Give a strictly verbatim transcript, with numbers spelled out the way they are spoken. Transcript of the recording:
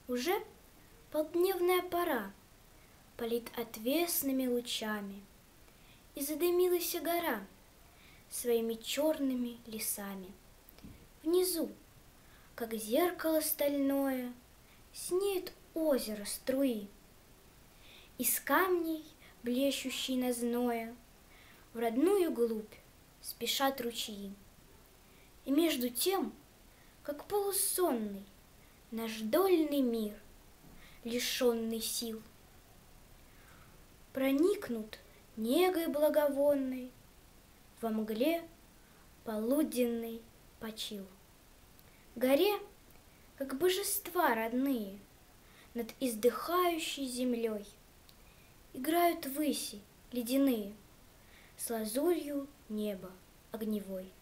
Уже полдневная пора палит отвесными лучами, и задымилась гора своими черными лесами. Внизу, как зеркало стальное, снеет озеро струи. Из камней, блещущей на зное, в родную глубь спешат ручьи. И между тем, как полусонный наш дольный мир, лишенный сил, проникнут негой благовонной во мгле полуденный почил. Горе, как божества родные, над издыхающей землей играют выси ледяные с лазурью неба огневой.